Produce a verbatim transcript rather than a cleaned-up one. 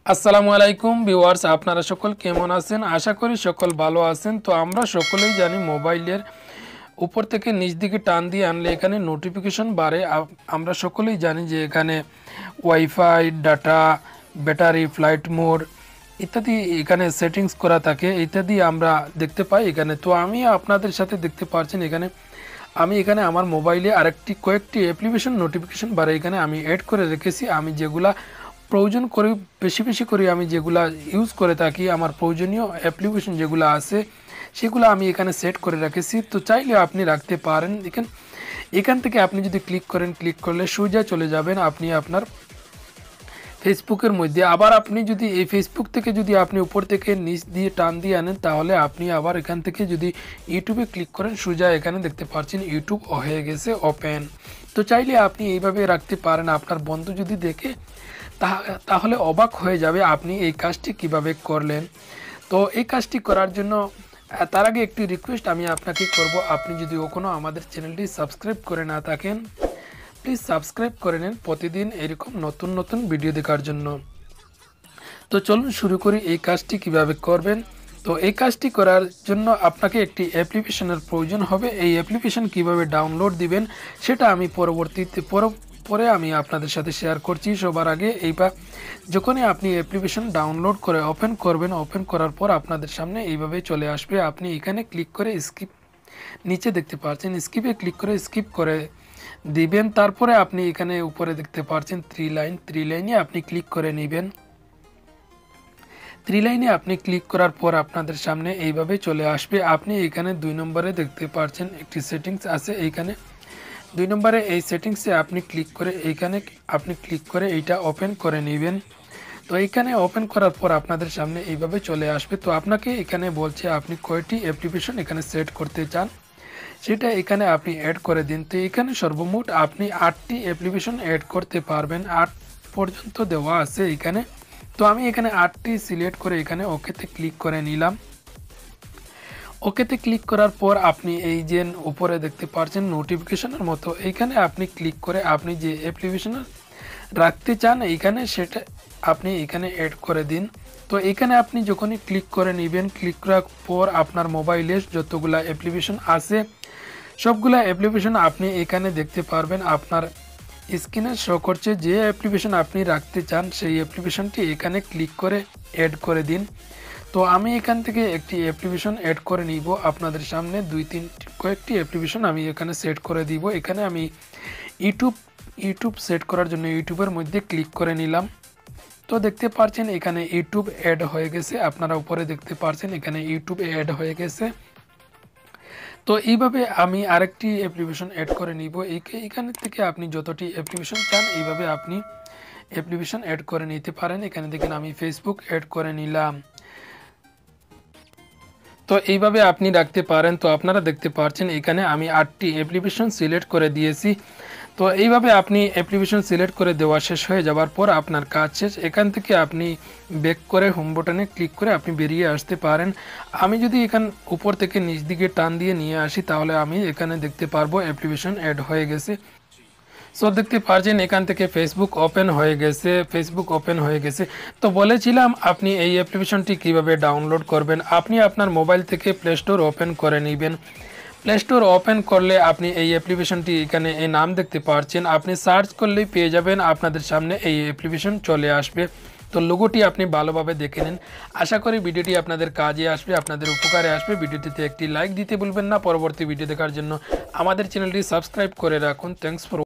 আসসালামু আলাইকুম ভিউয়ার্স, আপনারা সকল কেমন আছেন? আশা করি সকল ভালো আছেন। তো আমরা সকলেই জানি মোবাইলের উপর থেকে নিচ দিকে টান দিয়ে আনলে এখানে নোটিফিকেশন বাড়ে। আ- আমরা সকলেই জানি যে এখানে wifi, data, battery, flight mode ইত্যাদি এখানে সেটিংস করা থাকে, ইত্যাদি আমরা দেখতে পাই এখানে। তো আমি আপনাদের সাথে দেখতে পাচ্ছেন এখানে আমি এখানে আমার মোবাইলে আরেকটি কয়েকটি অ্যাপ্লিকেশন নোটিফিকেশন বারে এখানে আমি অ্যাড করে রেখেছি। আমি যেগুলা প্রয়োজন করি, বেশি বেশি করে আমি যেগুলা ইউজ করে থাকি, আমার প্রয়োজনীয় অ্যাপ্লিকেশন যেগুলো আছে সেগুলো আমি এখানে সেট করে রেখেছি। তো চাইলে আপনি রাখতে পারেন। এখান এখান থেকে আপনি যদি ক্লিক করেন, ক্লিক করলে সোজা চলে যাবেন আপনি আপনার ফেসবুকের মধ্যে। আবার আপনি যদি এই ফেসবুক থেকে যদি আপনি উপর থেকে নিচ দিয়ে টান দিয়ে আনেন, তাহলে আপনি আবার এখান থেকে যদি ইউটিউবে ক্লিক করেন, সোজা এখানে দেখতে পাচ্ছেন ইউটিউব হয়ে গেছে ওপেন। তো চাইলে আপনি এইভাবে রাখতে পারেন। আপনার বন্ধু যদি দেখে তাহলে অবাক হয়ে যাবে আপনি এই কাজটি কিভাবে করলেন। তো এই কাজটি করার জন্য আহ, তার আগে একটি রিকোয়েস্ট আমি আপনাকে করব, আপনি যদি কখনো আমাদের চ্যানেলটি সাবস্ক্রাইব করে না থাকেন, প্লিজ সাবস্ক্রাইব করে নেন প্রতিদিন এরকম নতুন নতুন ভিডিও দেখার জন্য। তো চলুন শুরু করি এই কাজটি কিভাবে করবেন। তো এই কাজটি করার জন্য আপনাকে একটি অ্যাপ্লিকেশনের প্রয়োজন হবে। এই অ্যাপ্লিকেশন কিভাবে ডাউনলোড দিবেন সেটা আমি পরবর্তীতে পরে আমি আপনাদের সাথে শেয়ার করছি। সবার আগে এইবার যখনই আপনি অ্যাপ্লিকেশন ডাউনলোড করে ওপেন করবেন, ওপেন করার পর আপনাদের সামনে এইভাবে চলে আসবে। আপনি এখানে ক্লিক করে স্কিপ, নিচে দেখতে পাচ্ছেন স্কিপে ক্লিক করে স্কিপ করে দিবেন। তারপরে আপনি এখানে উপরে দেখতে পাচ্ছেন থ্রি লাইন, থ্রি লাইনে আপনি ক্লিক করে নেবেন। থ্রি লাইনে আপনি ক্লিক করার পর আপনাদের সামনে এইভাবে চলে আসবে। আপনি এখানে দুই নম্বরে দেখতে পাচ্ছেন একটি সেটিংস আছে, এইখানে দুই নম্বরে এই সেটিংসে আপনি ক্লিক করে এইখানে আপনি ক্লিক করে এইটা ওপেন করে নেবেন। তো এইখানে ওপেন করার পর আপনাদের সামনে এইভাবে চলে আসবে। তো আপনাকে এখানে বলছে আপনি কয়টি অ্যাপ্লিকেশন এখানে সেট করতে চান সেটা এখানে আপনি অ্যাড করে দিন। তো এখানে সর্বমোট আপনি আটটি অ্যাপ্লিকেশন অ্যাড করতে পারবেন, আট পর্যন্ত দেওয়া আছে এখানে। তো আমি এখানে আটটি সিলেক্ট করে এখানে ওকেতে ক্লিক করে নিলাম। ওকেতে ক্লিক করার পর আপনি এই যে উপরে দেখতে পাচ্ছেন নোটিফিকেশনের মতো, এইখানে আপনি ক্লিক করে আপনি যে অ্যাপ্লিকেশন রাখতে চান এইখানে সেটা আপনি এখানে অ্যাড করে দিন। তো এখানে আপনি যখনই ক্লিক করে নেবেন, ক্লিক করার পর আপনার মোবাইলে যতগুলা অ্যাপ্লিকেশন আছে সবগুলা অ্যাপ্লিকেশন আপনি এখানে দেখতে পারবেন। আপনার স্ক্রিনে শো করছে যে অ্যাপ্লিকেশন আপনি রাখতে চান সেই অ্যাপ্লিকেশনটি এখানে ক্লিক করে অ্যাড করে দিন। তো আমি এখান থেকে একটি অ্যাপ্লিকেশন অ্যাড করে নিব আপনাদের সামনে। দুই তিন কয়েকটি অ্যাপ্লিকেশন আমি এখানে সেট করে দিব। এখানে আমি ইউটিউব ইউটিউব সেট করার জন্য ইউটিউবের মধ্যে ক্লিক করে নিলাম। তো দেখতে পাচ্ছেন এখানে ইউটিউব অ্যাড হয়ে গেছে, আপনারা উপরে দেখতে পাচ্ছেন এখানে ইউটিউব অ্যাড হয়ে গেছে। তো এইভাবে আমি আরেকটি অ্যাপ্লিকেশন অ্যাড করে নিব। এইখানে থেকে আপনি যতটি অ্যাপ্লিকেশন চান এইভাবে আপনি অ্যাপ্লিকেশন অ্যাড করে নিতে পারেন। এখানে দেখেন আমি ফেসবুক অ্যাড করে নিলাম। তো এইভাবে আপনি রাখতে পারেন। তো আপনারা দেখতে পাচ্ছেন এখানে আমি আটটি অ্যাপ্লিকেশন সিলেক্ট করে দিয়েছি। তো এইভাবে আপনি অ্যাপ্লিকেশন সিলেক্ট করে দেওয়া শেষ হয়ে যাওয়ার পর আপনার কাজ শেষ। এখান থেকে আপনি ব্যাক করে হোম বাটনে ক্লিক করে আপনি বেরিয়ে আসতে পারেন। আমি যদি এখান উপর থেকে নিচ দিকে টান দিয়ে নিয়ে আসি তাহলে আমি এখানে দেখতে পারবো অ্যাপ্লিকেশন অ্যাড হয়ে গেছে। সো দেখতে পাচ্ছেন এখান থেকে ফেসবুক ওপেন হয়ে গেছে, ফেসবুক ওপেন হয়ে গেছে। তো বলেছিলাম আপনি এই অ্যাপ্লিকেশনটি কিভাবে ডাউনলোড করবেন। আপনি আপনার মোবাইল থেকে প্লে স্টোর ওপেন করে নেবেন। প্লে স্টোর ওপেন করলে আপনি এই অ্যাপ্লিকেশনটি এখানে এই নাম দেখতে পাচ্ছেন, আপনি সার্চ করলেই পেয়ে যাবেন, আপনাদের সামনে এই অ্যাপ্লিকেশন চলে আসবে। তো লোগোটি আপনি ভালোভাবে দেখে নিন। আশা করি ভিডিওটি আপনাদের কাজে আসবে, আপনাদের উপকারে আসবে। ভিডিওটিতে একটি লাইক দিতে ভুলবেন না। পরবর্তী ভিডিও দেখার জন্য আমাদের চ্যানেলটি সাবস্ক্রাইব করে রাখুন। Thanks for